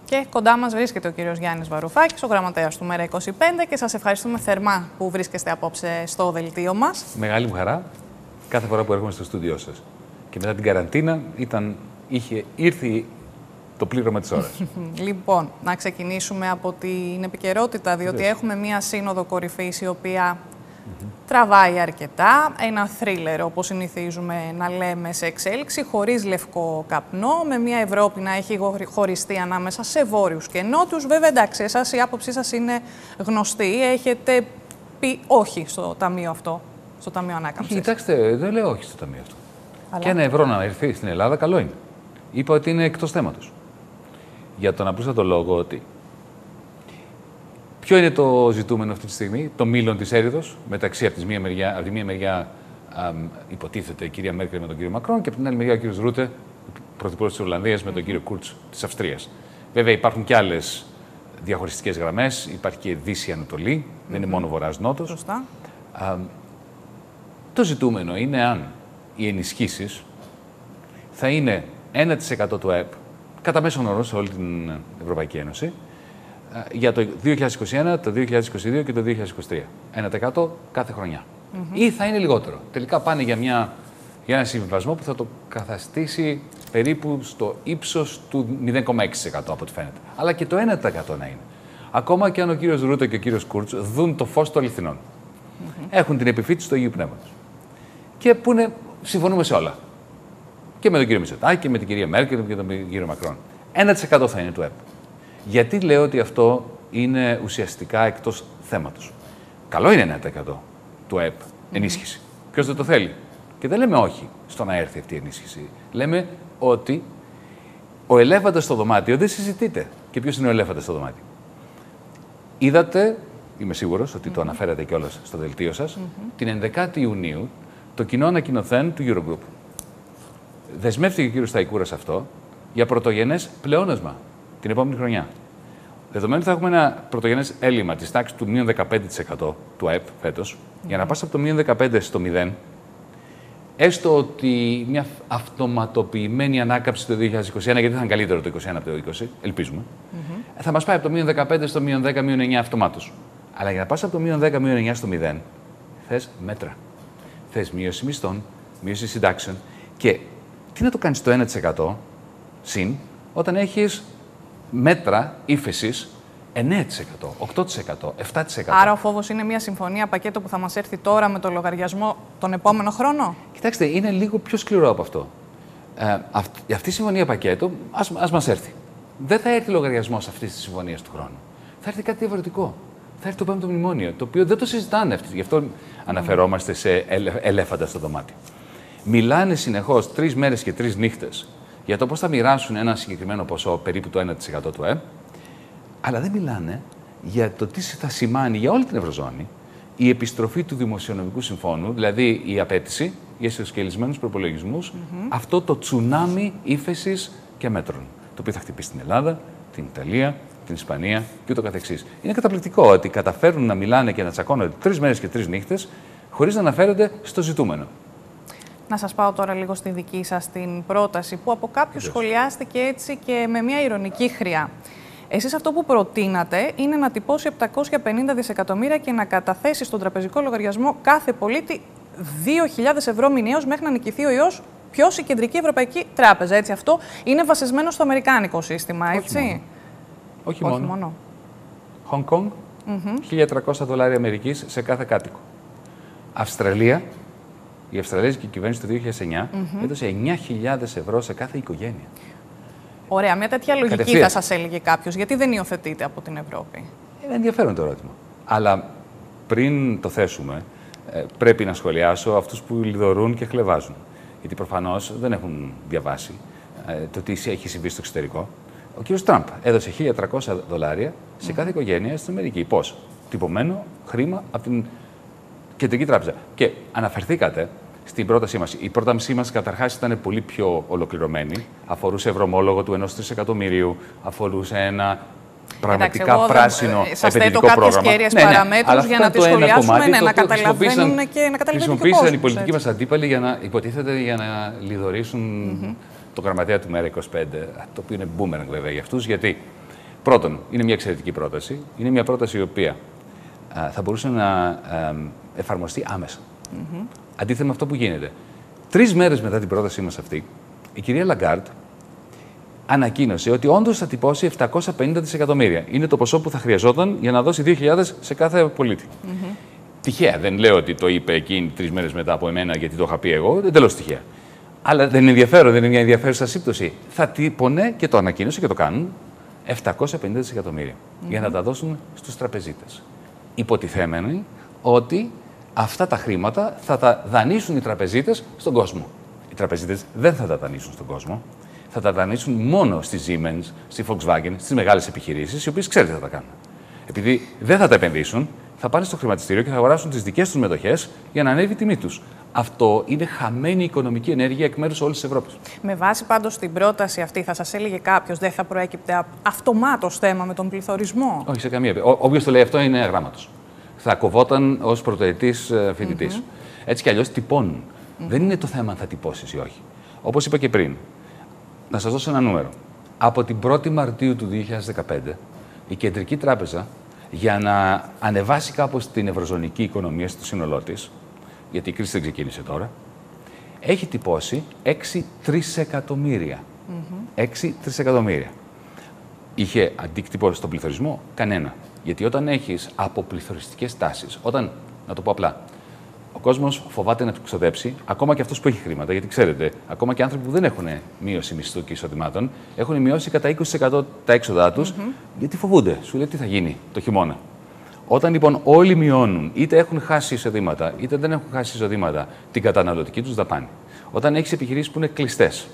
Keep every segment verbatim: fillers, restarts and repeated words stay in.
Και κοντά μας βρίσκεται ο κύριος Γιάννης Βαρουφάκης, ο γραμματέας του Μέρα είκοσι πέντε, και σας ευχαριστούμε θερμά που βρίσκεστε απόψε στο δελτίο μας. Μεγάλη μου χαρά κάθε φορά που έρχομαι στο στούντιό σας. Και μετά την καραντίνα ήταν, είχε ήρθε το πλήρωμα της ώρας. Λοιπόν, να ξεκινήσουμε από την επικαιρότητα, διότι Βες. έχουμε μία σύνοδο κορυφής η οποία mm-hmm. τραβάει αρκετά. Ένα θρίλερ, όπως συνηθίζουμε να λέμε, σε εξέλιξη, χωρίς λευκό καπνό, με μια Ευρώπη να έχει χωριστεί ανάμεσα σε βόρειους και νότιους. Βέβαια, εντάξει, εσάς η άποψή σας είναι γνωστή. Έχετε πει όχι στο ταμείο αυτό, στο Ταμείο Ανάκαμψης. Κοιτάξτε, δεν λέω όχι στο ταμείο αυτό. Αλλά... Και ένα ευρώ να έρθει στην Ελλάδα, καλό είναι. Είπα ότι είναι εκτός θέματος. Για τον απλούστατο λόγο ότι ποιο είναι το ζητούμενο αυτή τη στιγμή, το μήλον της έρηδος, μεταξύ από, της μία μεριά, από τη μία μεριά α, υποτίθεται η κυρία Μέρκελ με τον κύριο Μακρόν και από την άλλη μεριά ο κύριος Ρούτε, πρωθυπουργός της Ολλανδίας, με τον κύριο Κούρτς της Αυστρίας. Βέβαια υπάρχουν και άλλες διαχωριστικές γραμμές, υπάρχει και Δύση-Ανατολή, mm-hmm. δεν είναι μόνο Βορράς-Νότος. Σωστά. Α, το ζητούμενο είναι αν οι ενισχύσεις θα είναι ένα τοις εκατό του ΑΕΠ, κατά μέσον όρο σε όλη την Ευρωπαϊκή Ένωση, για το δύο χιλιάδες είκοσι ένα, το δύο χιλιάδες είκοσι δύο και το δύο χιλιάδες είκοσι τρία. ένα τοις εκατό κάθε χρονιά. Mm-hmm. Ή θα είναι λιγότερο. Τελικά πάνε για, μια, για ένα συμβιβασμό που θα το καθαστήσει περίπου στο ύψος του μηδέν κόμμα έξι τοις εκατό από ό,τι φαίνεται. Αλλά και το ένα τοις εκατό να είναι. Ακόμα και αν ο κύριος Ρούτε και ο κύριος Κούρτς δουν το φως των αληθινών. Mm-hmm. Έχουν την επιφύτηση του Αγίου Πνεύματος. Και που είναι, συμφωνούμε σε όλα. Και με τον κύριο Μητσοτάκη και με την κυρία Μέρκελ και τον κύριο Μακρόν. ένα τοις εκατό θα είναι του ΑΕΠ. Γιατί λέω ότι αυτό είναι ουσιαστικά εκτός θέματος. Καλό είναι ένα τοις εκατό του ΑΕΠ ενίσχυση. Mm-hmm. Ποιος δεν το θέλει. Και δεν λέμε όχι στο να έρθει αυτή η ενίσχυση. Λέμε ότι ο ελέφαντας στο δωμάτιο δεν συζητείται. Και ποιος είναι ο ελέφαντας στο δωμάτιο. Είδατε, είμαι σίγουρος ότι mm-hmm. το αναφέρατε κιόλας στο δελτίο σας, mm-hmm. την ενδεκάτη Ιουνίου το κοινό ανακοινωθέν του Eurogroup. Δεσμεύτηκε ο κύριος Σταϊκούρας αυτό για πρωτογενές πλεόνασμα την επόμενη χρονιά. Δεδομένου ότι θα έχουμε ένα πρωτογενές έλλειμμα της τάξης του μείον δεκαπέντε τοις εκατό του ΑΕΠ φέτος, mm. για να πας από το μείον δεκαπέντε στο μηδέν, έστω ότι μια αυτοματοποιημένη ανάκαμψη το δύο χιλιάδες είκοσι ένα, γιατί θα είναι καλύτερο το είκοσι ένα από το είκοσι, ελπίζουμε, mm-hmm. θα μας πάει από το μείον δεκαπέντε στο μείον δέκα, μείον εννιά αυτομάτως. Αλλά για να πας από το μείον δέκα, μείον εννιά στο μηδέν, θες μέτρα. Θες μείωση μισθών, μείωση συντάξεων και τι να το κάνεις το ένα τοις εκατό συν όταν έχεις μέτρα ύφεσης εννέα τοις εκατό, οκτώ τοις εκατό, επτά τοις εκατό. Άρα ο φόβος είναι μια συμφωνία πακέτο που θα μας έρθει τώρα με το λογαριασμό τον επόμενο χρόνο. Κοιτάξτε, είναι λίγο πιο σκληρό από αυτό. Ε, αυτή, αυτή η συμφωνία πακέτο ας, ας μας έρθει. Δεν θα έρθει λογαριασμός αυτής της συμφωνίας του χρόνου. Θα έρθει κάτι διαφορετικό. Θα έρθει το πέμπτο μνημόνιο, το οποίο δεν το συζητάνε αυτοί. Γι' αυτό αναφερόμαστε σε ελε, ελέφαντα στο δωμάτιο. Μιλάνε συνεχώς τρεις μέρες και τρεις νύχτες για το πώς θα μοιράσουν ένα συγκεκριμένο ποσό, περίπου το ένα τοις εκατό του ΑΕΠ, αλλά δεν μιλάνε για το τι θα σημάνει για όλη την Ευρωζώνη η επιστροφή του Δημοσιονομικού Συμφώνου, δηλαδή η απέτηση για ισοσκελισμένους προπολογισμούς, mm-hmm. αυτό το τσουνάμι ύφεσης και μέτρων, το οποίο θα χτυπήσει την Ελλάδα, την Ιταλία, την Ισπανία και ούτω καθεξής. Είναι καταπληκτικό ότι καταφέρουν να μιλάνε και να τσακώνονται τρεις μέρες και τρεις νύχτες χωρίς να αναφέρονται στο ζητούμενο. Να σας πάω τώρα λίγο στη δική σας την πρόταση, που από κάποιους σχολιάστηκε έτσι και με μια ειρωνική χρειά. Εσείς αυτό που προτείνατε είναι να τυπώσει επτακόσια πενήντα δισεκατομμύρια και να καταθέσει στον τραπεζικό λογαριασμό κάθε πολίτη δύο χιλιάδες ευρώ μηνιαίως μέχρι να νικηθεί ο ιός. Ποιος? Η Κεντρική Ευρωπαϊκή Τράπεζα. Έτσι, αυτό είναι βασισμένο στο αμερικάνικο σύστημα, έτσι. Όχι μόνο. Όχι Όχι μόνο. μόνο. Hong Kong, mm-hmm. χίλια τριακόσια δολάρια Αμερικής σε κάθε κάτοικο. Αυστραλία, η Αυστραλέζικη κυβέρνηση το δύο χιλιάδες εννιά mm-hmm. έδωσε εννιά χιλιάδες ευρώ σε κάθε οικογένεια. Ωραία, μια τέτοια λογική Κατευθείαν. Θα σας έλεγε κάποιος. Γιατί δεν υιοθετείται από την Ευρώπη? Είναι ενδιαφέρον το ερώτημα. Αλλά πριν το θέσουμε, πρέπει να σχολιάσω αυτούς που λιδωρούν και χλευάζουν. Γιατί προφανώς δεν έχουν διαβάσει το τι έχει συμβεί στο εξωτερικό. Ο κύριος Τραμπ έδωσε χίλια τριακόσια δολάρια σε κάθε οικογένεια στην Αμερική. Πώς? Τυπωμένο χρήμα από την Κεντρική Τράπεζα. Και αναφερθήκατε στην πρότασή μας. Η πρότασή μας καταρχάς ήταν πολύ πιο ολοκληρωμένη. Αφορούσε ευρωομόλογο του ενός τρισεκατομμυρίου, αφορούσε ένα πραγματικά Εντάξει, πράσινο σας επενδυτικό θέτω πρόγραμμα. κάποιες κέρυες ναι, ναι, παραμέτρους για να τις σχολιάσουμε, ναι, να καταλαβαίνουν και να καταλαβαίνει και ο κόσμος. Χρησιμοποίησαν οι πολιτικοί μας αντίπαλοι για να υποτίθεται για να λιδωρήσουν mm-hmm. το γραμματέα του Μέρα είκοσι πέντε, το οποίο είναι boomerang βέβαια για αυτούς, γιατί Πρώτον, είναι μια εξαιρετική πρόταση. Είναι μια πρόταση η οποία α, θα μπορούσε να α, εφαρμοστεί άμεσα. Mm-hmm. Αντίθετα με αυτό που γίνεται. Τρεις μέρες μετά την πρότασή μας αυτή, η κυρία Λαγκάρντ ανακοίνωσε ότι όντως θα τυπώσει επτακόσια πενήντα δισεκατομμύρια. Είναι το ποσό που θα χρειαζόταν για να δώσει δύο χιλιάδες σε κάθε πολίτη. Mm-hmm. Τυχαία. Δεν λέω ότι το είπε εκείνη τρεις μέρες μετά από εμένα, γιατί το είχα πει εγώ. Εντελώς τυχαία. Αλλά δεν είναι ενδιαφέρον, δεν είναι μια ενδιαφέρουσα σύμπτωση. Θα τύπωνε και το ανακοίνωσε και το κάνουν επτακόσια πενήντα δισεκατομμύρια mm-hmm. για να τα δώσουν στους τραπεζίτες. Υποτιθέμενοι ότι αυτά τα χρήματα θα τα δανείσουν οι τραπεζίτες στον κόσμο. Οι τραπεζίτες δεν θα τα δανείσουν στον κόσμο. Θα τα δανείσουν μόνο στη Siemens, στη Volkswagen, στις μεγάλες επιχειρήσεις, οι οποίες ξέρετε θα τα κάνουν. Επειδή δεν θα τα επενδύσουν, θα πάνε στο χρηματιστήριο και θα αγοράσουν τις δικές τους μετοχές για να ανέβει η τιμή τους. Αυτό είναι χαμένη οικονομική ενέργεια εκ μέρους όλης της Ευρώπης. Με βάση πάντως την πρόταση αυτή, θα σας έλεγε κάποιος, δεν θα προέκυπτε αυτομάτως θέμα με τον πληθωρισμό? Όχι, σε καμία περίπτωση. Όποιος το λέει αυτό είναι αγράμματος. Θα κοβόταν ως πρωτοετής φοιτητής. Mm-hmm. Έτσι κι αλλιώς τυπώνουν. Mm-hmm. Δεν είναι το θέμα αν θα τυπώσεις ή όχι. Όπως είπα και πριν, να σας δώσω ένα νούμερο. Από την πρώτη Μαρτίου του δύο χιλιάδες δεκαπέντε, η Κεντρική Τράπεζα, για να ανεβάσει κάπως την ευρωζωνική οικονομία στο σύνολό της, γιατί η κρίση δεν ξεκίνησε τώρα, έχει τυπώσει έξι τρισεκατομμύρια. Mm-hmm. έξι τρισεκατομμύρια. Είχε αντίκτυπο στον πληθωρισμό? Κανένα. Γιατί όταν έχεις αποπληθωριστικές τάσεις, όταν, να το πω απλά, ο κόσμος φοβάται να ξοδέψει, ακόμα και αυτός που έχει χρήματα, γιατί ξέρετε, ακόμα και άνθρωποι που δεν έχουν μείωση μισθού και εισοδημάτων, έχουν μειώσει κατά είκοσι τοις εκατό τα έξοδά τους, mm-hmm. γιατί φοβούνται. Σου λέει τι θα γίνει το χειμώνα. Όταν λοιπόν όλοι μειώνουν, είτε έχουν χάσει εισοδήματα, είτε δεν έχουν χάσει εισοδήματα, την καταναλωτική τους δαπάνη. Όταν έχεις επιχειρήσεις που είναι κλειστές,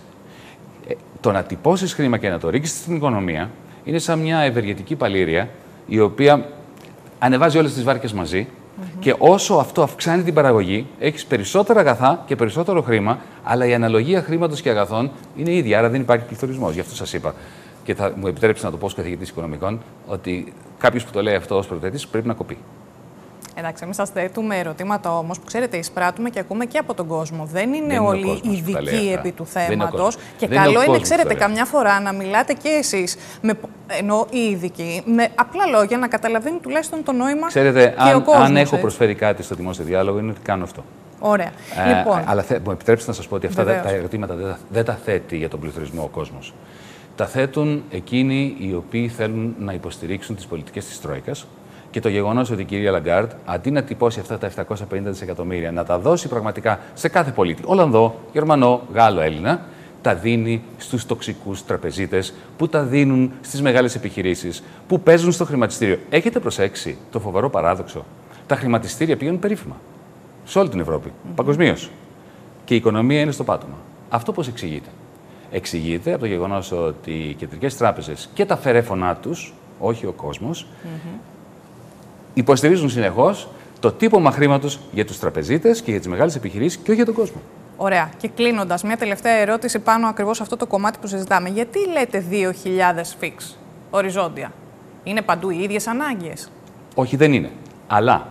το να τυπώσεις χρήμα και να το ρίξεις στην οικονομία είναι σαν μια ευεργετική παλήρια, η οποία ανεβάζει όλες τις βάρκες μαζί. Mm-hmm. Και όσο αυτό αυξάνει την παραγωγή, έχεις περισσότερα αγαθά και περισσότερο χρήμα, αλλά η αναλογία χρήματος και αγαθών είναι ίδια, άρα δεν υπάρχει πληθωρισμός. Γι' αυτό σας είπα, και θα μου επιτρέψει να το πω ως καθηγητής οικονομικών, ότι κάποιος που το λέει αυτό ως πρωτοετής πρέπει να κοπεί. Εντάξει, εμείς σας θέτουμε ερωτήματα όμως που ξέρετε, εισπράττουμε και ακούμε και από τον κόσμο. Δεν είναι δεν όλοι είναι ειδικοί επί του θέματος. Και δεν καλό είναι, είναι ξέρετε, καμιά φορά να μιλάτε και εσείς, με, ενώ οι ειδικοί, με απλά λόγια να καταλαβαίνει τουλάχιστον το νόημα. Ξέρετε, και αν, ο κόσμος, αν έχω έτσι. προσφέρει κάτι στο δημόσιο διάλογο, είναι ότι κάνω αυτό. Ωραία. Ε, λοιπόν, αλλά θε, μου επιτρέψτε να σας πω ότι αυτά τα ερωτήματα δεν τα, δεν τα θέτει για τον πληθωρισμό ο κόσμος. Τα θέτουν εκείνοι οι οποίοι θέλουν να υποστηρίξουν τις πολιτικές της Τρόικας. Και το γεγονός ότι η κυρία Λαγκάρντ, αντί να τυπώσει αυτά τα επτακόσια πενήντα δισεκατομμύρια, να τα δώσει πραγματικά σε κάθε πολίτη, Ολλανδό, Γερμανό, Γάλλο, Έλληνα, τα δίνει στους τοξικούς τραπεζίτες, που τα δίνουν στις μεγάλες επιχειρήσεις, που παίζουν στο χρηματιστήριο. Έχετε προσέξει το φοβερό παράδοξο? Τα χρηματιστήρια πηγαίνουν περίφημα σε όλη την Ευρώπη, mm-hmm. παγκοσμίως. Και η οικονομία είναι στο πάτωμα. Αυτό πώς εξηγείται? Εξηγείται από το γεγονός ότι οι κεντρικές τράπεζες και τα φερέφωνά τους, όχι ο κόσμος, mm-hmm. υποστηρίζουν συνεχώς το τύπωμα χρήματος για τους τραπεζίτες και για τις μεγάλες επιχειρήσεις και όχι για τον κόσμο. Ωραία. Και κλείνοντας, μια τελευταία ερώτηση πάνω ακριβώς αυτό το κομμάτι που συζητάμε. Γιατί λέτε δύο χιλιάδες φίξ οριζόντια? Είναι παντού οι ίδιες ανάγκες? Όχι, δεν είναι. Αλλά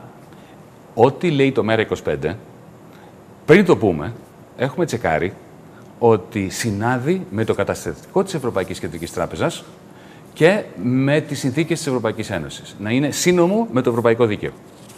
ό,τι λέει το Μέρα είκοσι πέντε, πριν το πούμε, έχουμε τσεκάρει ότι συνάδει με το καταστατικό της Ευρωπαϊκής Κεντρικής Τράπεζας και με τις συνθήκες της Ευρωπαϊκής Ένωσης. Να είναι σύνομο με το ευρωπαϊκό δίκαιο.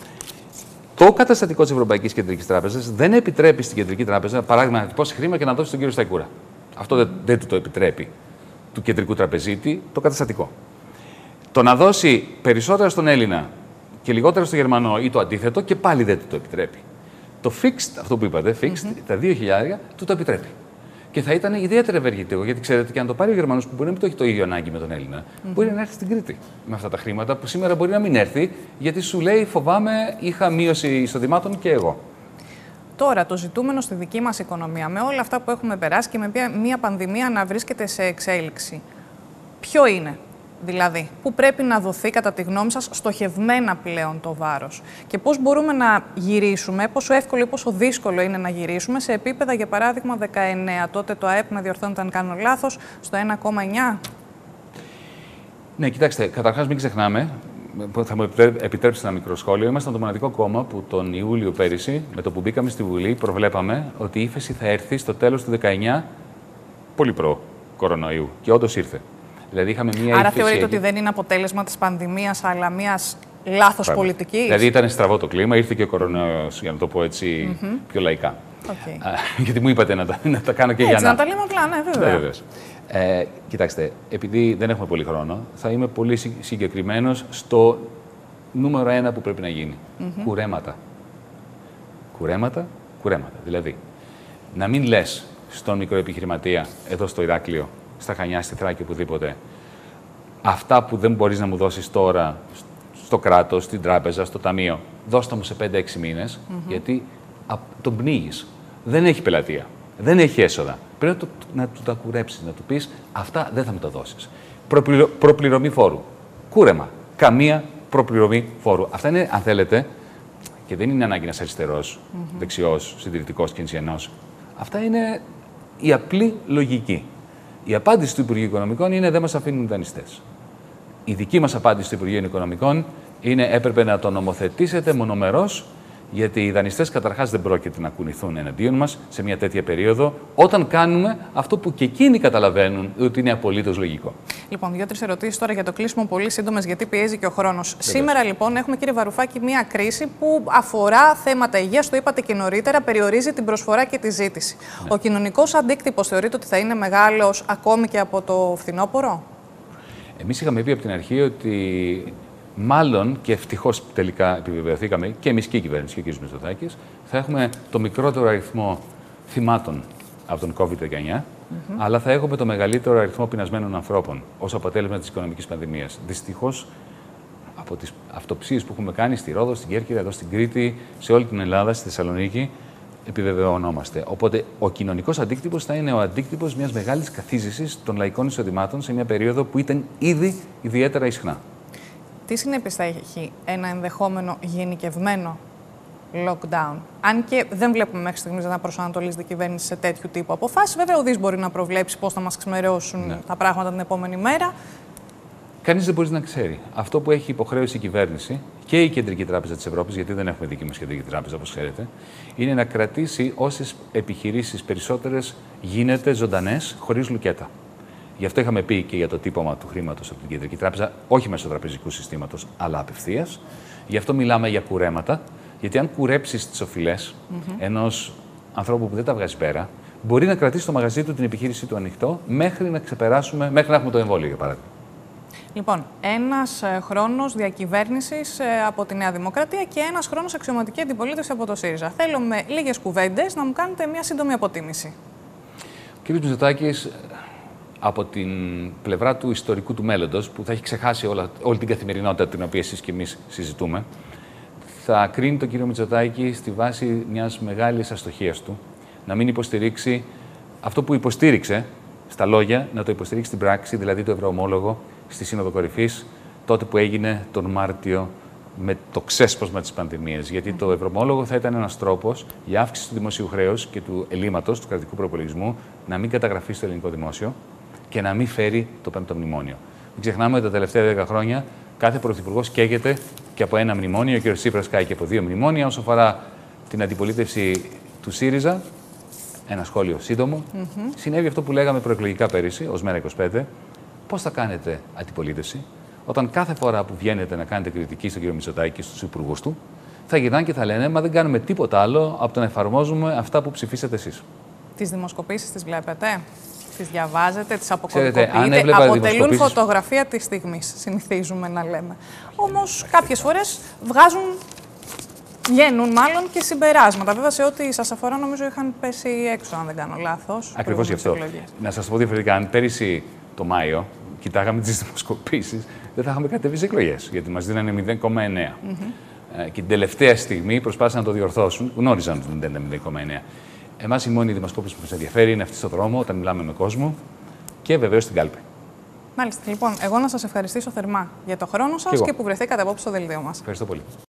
Το καταστατικό της Ευρωπαϊκής Κεντρικής Τράπεζας δεν επιτρέπει στην Κεντρική Τράπεζα, παράδειγμα, να τυπώσει χρήμα και να δώσει στον κύριο Σταϊκούρα. Αυτό δεν, δεν του το επιτρέπει του κεντρικού τραπεζίτη το καταστατικό. Το να δώσει περισσότερα στον Έλληνα και λιγότερα στον Γερμανό ή το αντίθετο και πάλι δεν του το επιτρέπει. Το fixed, αυτό που είπατε, fixed, mm-hmm. τα δύο χιλιάδες του το επιτρέπει. Και θα ήταν ιδιαίτερα ευεργετικό, γιατί ξέρετε, και αν το πάρει ο Γερμανός, που μπορεί να μην το έχει το ίδιο ανάγκη με τον Έλληνα, mm-hmm. μπορεί να έρθει στην Κρήτη με αυτά τα χρήματα, που σήμερα μπορεί να μην έρθει, γιατί σου λέει: φοβάμαι, είχα μείωση εισοδημάτων και εγώ. Τώρα, το ζητούμενο στη δική μας οικονομία, με όλα αυτά που έχουμε περάσει και με μια πανδημία να βρίσκεται σε εξέλιξη, ποιο είναι? Δηλαδή, πού πρέπει να δοθεί, κατά τη γνώμη σας, στοχευμένα πλέον το βάρος? Και πώς μπορούμε να γυρίσουμε, πόσο εύκολο ή πόσο δύσκολο είναι να γυρίσουμε σε επίπεδα, για παράδειγμα, δεκαεννέα. Τότε το ΑΕΠ, με διορθώνετε αν κάνω λάθος, στο ένα κόμμα εννιά. Ναι, κοιτάξτε, καταρχάς μην ξεχνάμε, θα μου επιτρέψετε ένα μικρό σχόλιο. Ήμασταν το μοναδικό κόμμα που τον Ιούλιο πέρυσι, με το που μπήκαμε στη Βουλή, προβλέπαμε ότι η ύφεση θα έρθει στο τέλος του δεκαεννιά, πολύ προ κορονοϊού. Και όντως ήρθε. Δηλαδή, είχαμε μία Άρα θεωρείτε ότι δεν είναι αποτέλεσμα της πανδημίας, αλλά μιας λάθος πολιτικής. Δηλαδή, ήταν στραβό το κλίμα, ήρθε και ο κορονοϊός, για να το πω έτσι mm-hmm. πιο λαϊκά. Okay. Γιατί μου είπατε να τα, να τα κάνω και έτσι, για να. Να τα λέμε απλά, ναι, βέβαια. Ναι, ε, κοιτάξτε, επειδή δεν έχουμε πολύ χρόνο, θα είμαι πολύ συγκεκριμένος στο νούμερο ένα που πρέπει να γίνει. Mm-hmm. Κουρέματα. Κουρέματα, κουρέματα. Δηλαδή, να μην λες στον μικροεπιχειρηματία, εδώ στο Ηράκλειο, στα Χανιά, στη Θράκη, οπουδήποτε, αυτά που δεν μπορείς να μου δώσεις τώρα στο κράτος, στην τράπεζα, στο ταμείο, δώσ' μου σε πέντε έξι μήνες, mm-hmm. γιατί α, τον πνίγεις. Δεν έχει πελατεία. Δεν έχει έσοδα. Πρέπει να, το, να του τα κουρέψεις, να του πεις αυτά δεν θα μου τα δώσεις. Προπληρω, προπληρωμή φόρου. Κούρεμα. Καμία προπληρωμή φόρου. Αυτά είναι, αν θέλετε, και δεν είναι ανάγκη ένας αριστερός, mm-hmm. δεξιός, συντηρητικός, κινησιανός. Αυτά είναι η απλή λογική. Η απάντηση του Υπουργείου Οικονομικών είναι δεν μας αφήνουν δανειστές. Η δική μας απάντηση του Υπουργείου Οικονομικών είναι έπρεπε να το νομοθετήσετε μονομερώς, γιατί οι δανειστές καταρχάς δεν πρόκειται να κουνηθούν εναντίον μας σε μια τέτοια περίοδο, όταν κάνουμε αυτό που και εκείνοι καταλαβαίνουν ότι είναι απολύτως λογικό. Λοιπόν, δύο-τρεις ερωτήσεις τώρα για το κλείσιμο, πολύ σύντομες, γιατί πιέζει και ο χρόνος. Σήμερα, λοιπόν, έχουμε, κύριε Βαρουφάκη, μια κρίση που αφορά θέματα υγείας, το είπατε και νωρίτερα, περιορίζει την προσφορά και τη ζήτηση. Ναι. Ο κοινωνικός αντίκτυπος θεωρείτε ότι θα είναι μεγάλος ακόμη και από το φθινόπωρο? Εμείς είχαμε πει από την αρχή ότι. Μάλλον και ευτυχώς τελικά επιβεβαιωθήκαμε και εμείς και η κυβέρνηση και ο κ. Μητσοτάκης, θα έχουμε το μικρότερο αριθμό θυμάτων από τον κόβιντ δεκαεννιά, mm-hmm. αλλά θα έχουμε το μεγαλύτερο αριθμό πεινασμένων ανθρώπων ως αποτέλεσμα της οικονομικής πανδημίας. Δυστυχώς, από τις αυτοψίες που έχουμε κάνει στη Ρόδο, στην Κέρκυρα, εδώ στην Κρήτη, σε όλη την Ελλάδα, στη Θεσσαλονίκη, επιβεβαιωνόμαστε. Οπότε, ο κοινωνικός αντίκτυπος θα είναι ο αντίκτυπος μιας μεγάλης καθίζησης των λαϊκών εισοδημάτων σε μια περίοδο που ήταν ήδη ιδιαίτερα ισχνά. Τι συνέπειες θα έχει ένα ενδεχόμενο γενικευμένο lockdown? Αν και δεν βλέπουμε μέχρι στιγμής να προσανατολίζεται η κυβέρνηση σε τέτοιου τύπου αποφάσεις, βέβαια ο Δής μπορεί να προβλέψει πώς θα μας ξημερώσουν ναι. τα πράγματα την επόμενη μέρα. Κανείς δεν μπορεί να ξέρει. Αυτό που έχει υποχρέωση η κυβέρνηση και η Κεντρική Τράπεζα της Ευρώπης, γιατί δεν έχουμε δική μας Κεντρική Τράπεζα, όπως ξέρετε, είναι να κρατήσει όσες επιχειρήσεις περισσότερες γίνεται ζωντανές, χωρίς λουκέτα. Γι' αυτό είχαμε πει και για το τύπομα του χρήματος από την Κεντρική Τράπεζα, όχι μέσω τραπεζικού συστήματος, αλλά απευθείας. Γι' αυτό μιλάμε για κουρέματα, γιατί αν κουρέψεις τις οφειλές mm-hmm. ενός ανθρώπου που δεν τα βγάζει πέρα, μπορεί να κρατήσει το μαγαζί του, την επιχείρησή του ανοιχτό, μέχρι να ξεπεράσουμε, μέχρι να έχουμε το εμβόλιο, για παράδειγμα. Λοιπόν, ένας χρόνος διακυβέρνησης από τη Νέα Δημοκρατία και ένας χρόνος αξιωματική αντιπολίτευση από το ΣΥΡΙΖΑ. Θέλω με λίγες κουβέντες να μου κάνετε μια σύντομη αποτίμηση. Ο κ. Μητσοτάκης, από την πλευρά του ιστορικού του μέλλοντος, που θα έχει ξεχάσει όλα, όλη την καθημερινότητα την οποία εσείς και εμείς συζητούμε, θα κρίνει τον κύριο Μητσοτάκη στη βάση μιας μεγάλης αστοχίας του, να μην υποστηρίξει αυτό που υποστήριξε στα λόγια, να το υποστηρίξει στην πράξη, δηλαδή το ευρωομόλογο στη Σύνοδο Κορυφής, τότε που έγινε τον Μάρτιο με το ξέσπασμα της πανδημίας. Γιατί το ευρωομόλογο θα ήταν ένας τρόπος για αύξηση του δημοσίου χρέους και του ελλείμματος, του κρατικού προπολογισμού, να μην καταγραφεί στο ελληνικό δημόσιο και να μην φέρει το πέμπτο μνημόνιο. Μην ξεχνάμε ότι τα τελευταία δέκα χρόνια κάθε πρωθυπουργός καίγεται και από ένα μνημόνιο, ο κ. Τσίπρας κάει και από δύο μνημόνια. Όσο αφορά την αντιπολίτευση του ΣΥΡΙΖΑ, ένα σχόλιο σύντομο, mm-hmm. συνέβη αυτό που λέγαμε προεκλογικά πέρυσι, ως Μέρα είκοσι πέντε. Πώς θα κάνετε αντιπολίτευση, όταν κάθε φορά που βγαίνετε να κάνετε κριτική στον κ. Μητσοτάκη και στους υπουργούς του, θα γυρνάνε και θα λένε «Μα δεν κάνουμε τίποτα άλλο από το να εφαρμόζουμε αυτά που ψηφίσατε εσείς». Τις δημοσκοπήσεις τις βλέπετε, τις διαβάζετε, τις αποκωδικοποιείτε, αποτελούν δημοσκοπήσεις... φωτογραφία της στιγμής, συνηθίζουμε να λέμε. Όμως κάποιες φορές βγάζουν, βγαίνουν μάλλον και συμπεράσματα. Βέβαια σε ό,τι σας αφορά νομίζω είχαν πέσει έξω, αν δεν κάνω λάθος. Ακριβώς γι' αυτό. Να σας πω διαφορετικά, αν πέρυσι το Μάιο κοιτάγαμε τις δημοσκοπήσεις, δεν θα είχαμε κατέβει σε εκλογές, γιατί μας δίνανε μηδέν κόμμα εννέα. Mm-hmm. Ε, και την τελευταία στιγμή προσπάθησαν να το διορθώσουν, γνώριζαν ότι δεν ήταν μηδέν κόμμα εννέα. Εμάς η μόνη δημοσκόπηση που μας ενδιαφέρει είναι αυτή στο δρόμο, όταν μιλάμε με κόσμο και βεβαίως στην κάλπη. Μάλιστα. Λοιπόν, εγώ να σας ευχαριστήσω θερμά για το χρόνο σας και, και που βρεθήκατε απόψε στο δελτίο μας. Ευχαριστώ πολύ.